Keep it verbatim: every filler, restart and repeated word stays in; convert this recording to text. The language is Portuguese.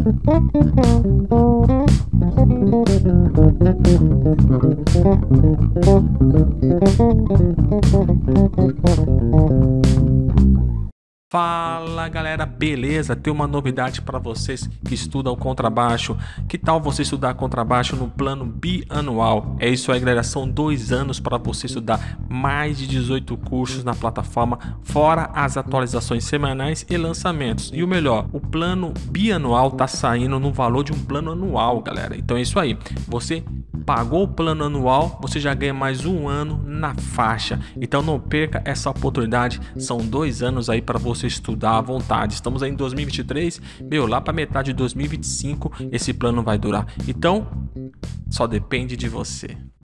Fala galera, beleza? Tem uma novidade para vocês que estudam contrabaixo. Que tal você estudar contrabaixo no plano bianual? É isso aí, galera, são dois anos para você estudar mais de dezoito cursos na plataforma, fora as atualizações semanais e lançamentos. E o melhor, o plano bianual tá saindo no valor de um plano anual, galera. Então é isso aí, você pagou o plano anual, você já ganha mais um ano na faixa. Então não perca essa oportunidade, são dois anos aí para você estudar à vontade. Estamos aí em dois mil e vinte e três, meu, lá para metade de dois mil e vinte e cinco esse plano vai durar. Então só depende de você.